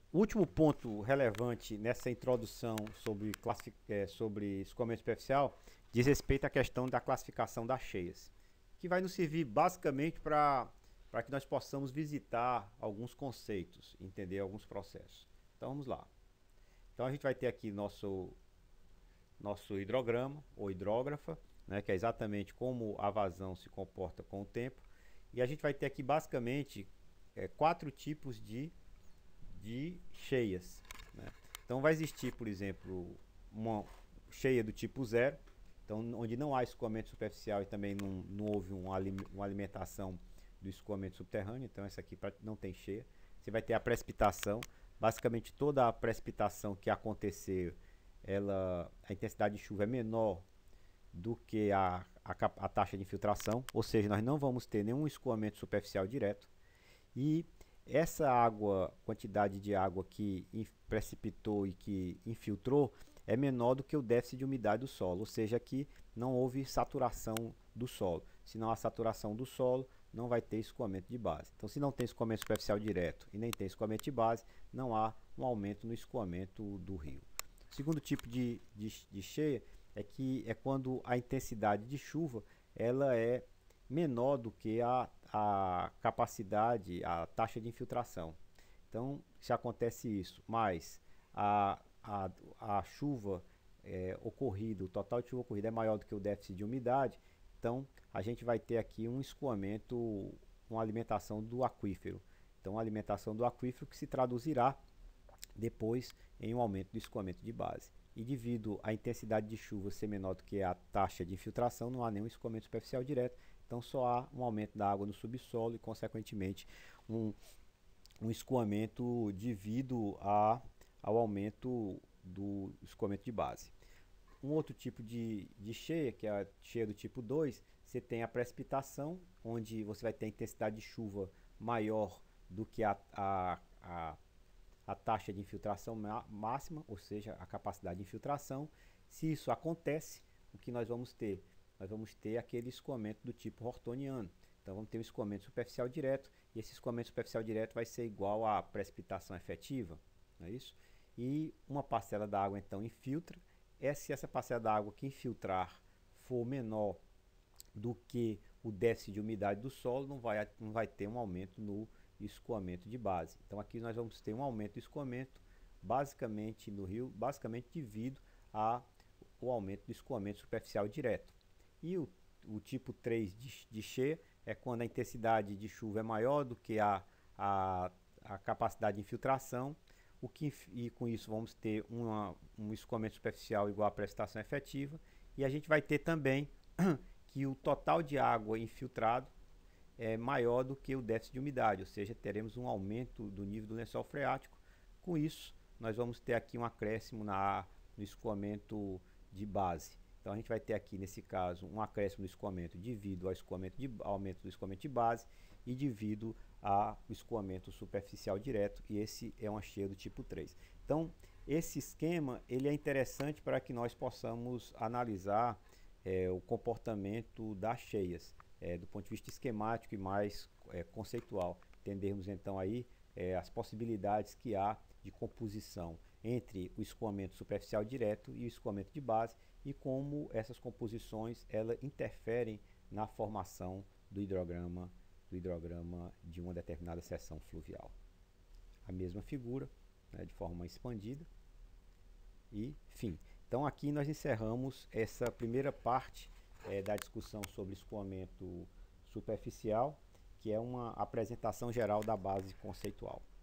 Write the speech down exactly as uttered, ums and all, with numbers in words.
O último ponto relevante nessa introdução sobre, é, sobre escoamento superficial diz respeito à questão da classificação das cheias, que vai nos servir basicamente para para que nós possamos visitar alguns conceitos, entender alguns processos. Então vamos lá. Então a gente vai ter aqui nosso, nosso hidrograma ou hidrógrafa, né, que é exatamente como a vazão se comporta com o tempo. E a gente vai ter aqui basicamente é, quatro tipos de, de cheias. Né? Então vai existir, por exemplo, uma cheia do tipo zero, então, onde não há escoamento superficial e também não, não houve uma, uma alimentação do escoamento subterrâneo. Então essa aqui não tem cheia. Você vai ter a precipitação. Basicamente toda a precipitação que acontecer, ela, a intensidade de chuva é menor do que a, a, a taxa de infiltração, ou seja, nós não vamos ter nenhum escoamento superficial direto. E essa água, quantidade de água que precipitou e que infiltrou é menor do que o déficit de umidade do solo, ou seja, aqui não houve saturação do solo. Se não há saturação do solo, não vai ter escoamento de base. Então, se não tem escoamento superficial direto e nem tem escoamento de base, não há um aumento no escoamento do rio. O segundo tipo de, de, de cheia é que é quando a intensidade de chuva ela é menor do que a, a capacidade, a taxa de infiltração. Então, se acontece isso, mas a, a, a chuva é, ocorrida, o total de chuva ocorrida é maior do que o déficit de umidade, então a gente vai ter aqui um escoamento, uma alimentação do aquífero. Então, a alimentação do aquífero que se traduzirá depois em um aumento do escoamento de base. E devido à intensidade de chuva ser menor do que a taxa de infiltração, não há nenhum escoamento superficial direto, então só há um aumento da água no subsolo e, consequentemente, um, um escoamento devido a, ao aumento do escoamento de base. Um outro tipo de, de cheia, que é a cheia do tipo dois, você tem a precipitação, onde você vai ter a intensidade de chuva maior do que a, a, a, a taxa de infiltração máxima, ou seja, a capacidade de infiltração. Se isso acontece, o que nós vamos ter? Nós vamos ter aquele escoamento do tipo hortoniano. Então vamos ter um escoamento superficial direto, e esse escoamento superficial direto vai ser igual à precipitação efetiva, não é isso? E uma parcela da água então infiltra. É se essa parcela da água que infiltrar for menor do que o déficit de umidade do solo, não vai, não vai ter um aumento no escoamento de base. Então aqui nós vamos ter um aumento do escoamento basicamente no rio, basicamente devido ao aumento do escoamento superficial direto. E o, o tipo três de, de cheia é quando a intensidade de chuva é maior do que a, a, a capacidade de infiltração, o que, e com isso vamos ter uma, um escoamento superficial igual à precipitação efetiva, e a gente vai ter também que o total de água infiltrado é maior do que o déficit de umidade, ou seja, teremos um aumento do nível do lençol freático. Com isso, nós vamos ter aqui um acréscimo na, no escoamento de base. Então a gente vai ter aqui, nesse caso, um acréscimo do escoamento devido ao, escoamento de, ao aumento do escoamento de base e devido ao escoamento superficial direto, e esse é uma cheia do tipo três. Então, esse esquema ele é interessante para que nós possamos analisar é, o comportamento das cheias, é, do ponto de vista esquemático e mais é, conceitual. Entendermos então aí é, as possibilidades que há de composição entre o escoamento superficial direto e o escoamento de base, e como essas composições elas interferem na formação do hidrograma, do hidrograma de uma determinada seção fluvial. A mesma figura, né, de forma expandida, e fim. Então aqui nós encerramos essa primeira parte é, da discussão sobre escoamento superficial, que é uma apresentação geral da base conceitual.